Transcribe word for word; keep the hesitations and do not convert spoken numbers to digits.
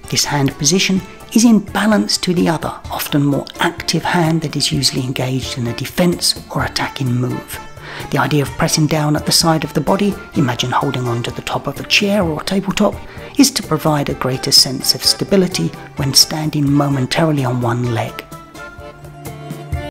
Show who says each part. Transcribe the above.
Speaker 1: This hand position is in balance to the other, often more active hand that is usually engaged in a defense or attacking move. The idea of pressing down at the side of the body, imagine holding onto the top of a chair or tabletop, is to provide a greater sense of stability when standing momentarily on one leg.